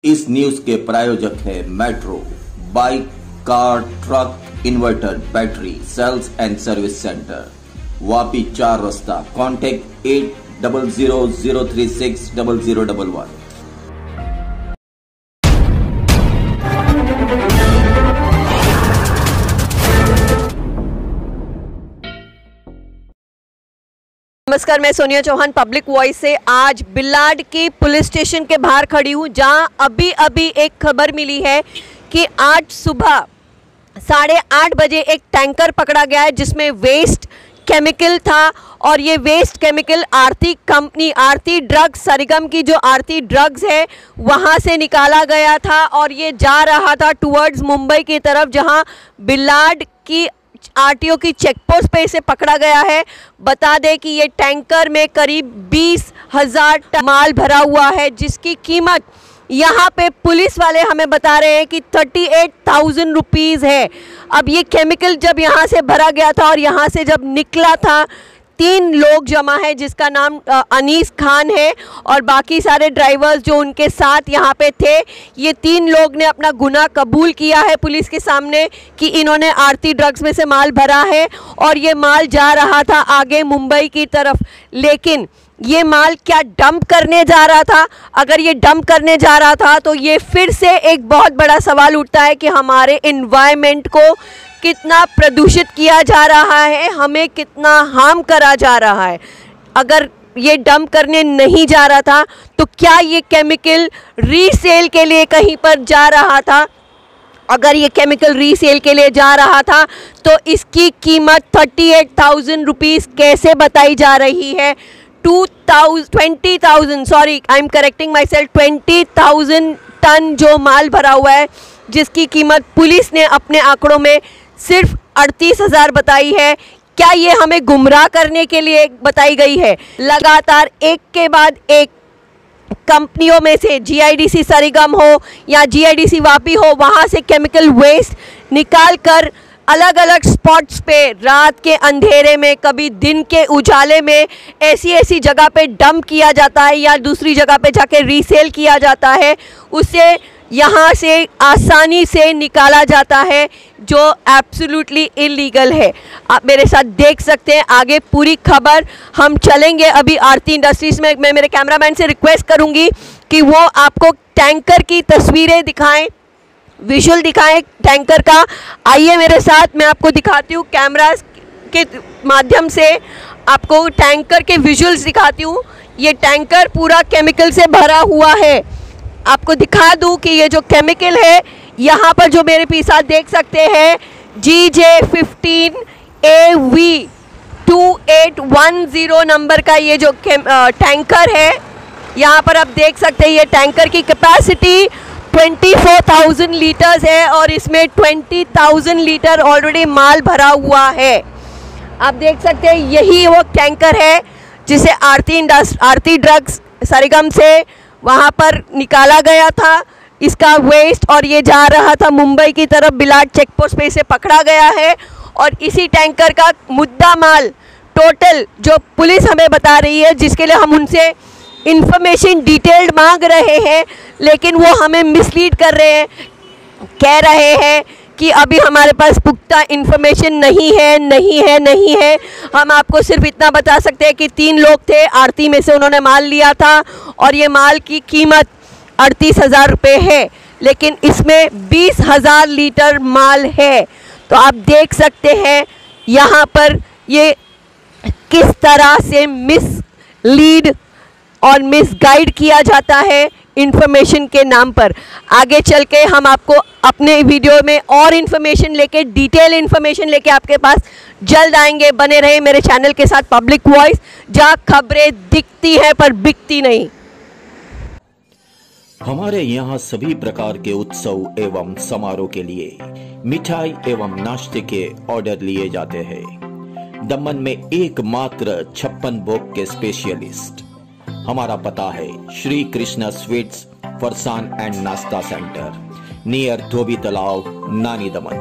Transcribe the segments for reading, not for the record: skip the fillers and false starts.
इस न्यूज के प्रायोजक है metro bike, car, truck, inverter, battery, sales and service centre, Vapi 4 रास्ता। कॉन्टेक्ट 8000360011। नमस्कार, मैं सोनिया चौहान पब्लिक वॉइस से आज बिलाड की पुलिस स्टेशन के बाहर खड़ी हूँ, जहाँ अभी एक खबर मिली है कि आज सुबह 8:30 बजे एक टैंकर पकड़ा गया है जिसमें वेस्ट केमिकल था। और ये waste chemical Aarti company, Aarti drugs, Sarigam की जो आरती ड्रग्स है वहाँ से निकाला गया था और ये जा रहा था टुवर्ड्स मुंबई की तरफ, जहाँ बिलाड की आरटीओ की चेकपोस्ट पे इसे पकड़ा गया है। बता दें कि ये टैंकर में करीब 20,000 टन माल भरा हुआ है, जिसकी कीमत यहाँ पे पुलिस वाले हमें बता रहे हैं कि 38,000 रुपीज़ है। अब ये केमिकल जब यहाँ से भरा गया था और यहाँ से जब निकला था, 3 लोग जमा है जिसका नाम अनीस खान है और बाकी सारे ड्राइवर्स जो उनके साथ यहाँ पे थे, ये 3 लोग ने अपना गुनाह कबूल किया है पुलिस के सामने कि इन्होंने आरती ड्रग्स में से माल भरा है और ये माल जा रहा था आगे मुंबई की तरफ। लेकिन ये माल क्या डंप करने जा रहा था? अगर ये डंप करने जा रहा था तो ये फिर से एक बहुत बड़ा सवाल उठता है कि हमारे एनवायरनमेंट को कितना प्रदूषित किया जा रहा है, हमें कितना हार्म करा जा रहा है। अगर ये डंप करने नहीं जा रहा था तो क्या ये केमिकल रीसेल के लिए कहीं पर जा रहा था? अगर ये केमिकल रीसेल के लिए जा रहा था तो इसकी कीमत 38,000 रुपीज़ कैसे बताई जा रही है? 20,000 sorry, I am correcting myself, 20,000 ton जो माल भरा हुआ है, जिसकी कीमत पुलिस ने अपने आंकड़ों में सिर्फ 38,000 बताई है। क्या ये हमें गुमराह करने के लिए बताई गई है? लगातार एक के बाद एक कंपनियों में से जीआईडीसी सरिगम हो या जीआईडीसी वापी हो, वहाँ से केमिकल वेस्ट निकाल कर अलग अलग स्पॉट्स पे रात के अंधेरे में, कभी दिन के उजाले में ऐसी जगह पे डंप किया जाता है या दूसरी जगह पे जाके रीसेल किया जाता है। उसे यहाँ से आसानी से निकाला जाता है, जो एब्सोल्युटली इलीगल है। आप मेरे साथ देख सकते हैं आगे पूरी खबर। हम चलेंगे अभी आरती इंडस्ट्रीज़ में। मैं मेरे कैमरामैन से रिक्वेस्ट करूँगी कि वो आपको टैंकर की तस्वीरें दिखाएं, विजुअल दिखाएं टैंकर का। आइए मेरे साथ, मैं आपको दिखाती हूँ कैमरा के माध्यम से, आपको टैंकर के विजुअल्स दिखाती हूँ। ये टैंकर पूरा केमिकल से भरा हुआ है। आपको दिखा दूँ कि ये जो केमिकल है, यहाँ पर जो मेरे पीछे आप देख सकते हैं GJ15AV2810 नंबर का ये जो टैंकर है, यहाँ पर आप देख सकते हैं ये टैंकर की कैपेसिटी 24,000 लीटर्स है और इसमें 20,000 लीटर ऑलरेडी माल भरा हुआ है। आप देख सकते हैं यही वो टैंकर है जिसे आरती ड्रग्स सरिगम से वहाँ पर निकाला गया था इसका वेस्ट, और ये जा रहा था मुंबई की तरफ। बिलाड चेकपोस्ट पे इसे पकड़ा गया है और इसी टैंकर का मुद्दा माल टोटल जो पुलिस हमें बता रही है, जिसके लिए हम उनसे इंफॉर्मेशन डिटेल्ड मांग रहे हैं, लेकिन वो हमें मिसलीड कर रहे हैं, कह रहे हैं कि अभी हमारे पास पुख्ता इन्फॉर्मेशन नहीं है। हम आपको सिर्फ इतना बता सकते हैं कि 3 लोग थे, आरती में से उन्होंने माल लिया था और ये माल की कीमत 38,000 रुपये है, लेकिन इसमें 20,000 लीटर माल है। तो आप देख सकते हैं यहाँ पर ये किस तरह से मिसलीड और मिसगाइड किया जाता है इन्फॉर्मेशन के नाम पर। आगे चल के हम आपको अपने वीडियो में और इन्फॉर्मेशन लेके, डिटेल इन्फॉर्मेशन लेके आपके पास जल्द आएंगे। बने रहे मेरे चैनल के साथ पब्लिक वॉइस, जहाँ खबरें दिखती हैं पर बिकती नहीं। हमारे यहाँ सभी प्रकार के उत्सव एवं समारोह के लिए मिठाई एवं नाश्ते के ऑर्डर लिए जाते हैं। दमन में एकमात्र 56 भोग के स्पेशलिस्ट। हमारा पता है श्री कृष्णा स्वीट्स, फरसान एंड नाश्ता सेंटर, नियर धोबी तालाब, नानी दमन।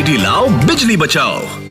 बेटी लाओ बिजली बचाओ।